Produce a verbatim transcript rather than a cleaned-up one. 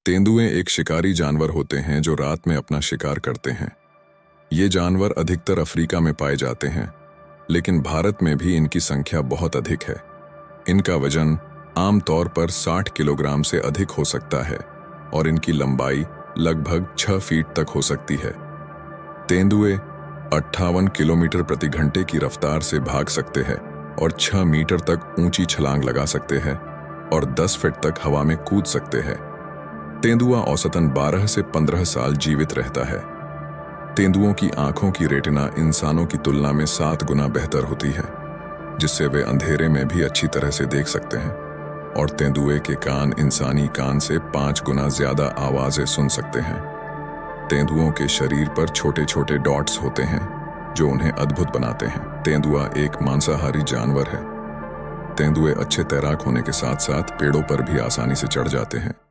तेंदुए एक शिकारी जानवर होते हैं जो रात में अपना शिकार करते हैं। ये जानवर अधिकतर अफ्रीका में पाए जाते हैं, लेकिन भारत में भी इनकी संख्या बहुत अधिक है। इनका वजन आमतौर पर साठ किलोग्राम से अधिक हो सकता है और इनकी लंबाई लगभग छह फीट तक हो सकती है। तेंदुए अट्ठावन किलोमीटर प्रति घंटे की रफ्तार से भाग सकते हैं और छह मीटर तक ऊंची छलांग लगा सकते हैं और दस फीट तक हवा में कूद सकते हैं। तेंदुआ औसतन बारह से पंद्रह साल जीवित रहता है। तेंदुओं की आंखों की रेटिना इंसानों की तुलना में सात गुना बेहतर होती है, जिससे वे अंधेरे में भी अच्छी तरह से देख सकते हैं, और तेंदुए के कान इंसानी कान से पांच गुना ज्यादा आवाजें सुन सकते हैं। तेंदुओं के शरीर पर छोटे छोटे डॉट्स होते हैं जो उन्हें अद्भुत बनाते हैं। तेंदुआ एक मांसाहारी जानवर है। तेंदुए अच्छे तैराक होने के साथ साथ पेड़ों पर भी आसानी से चढ़ जाते हैं।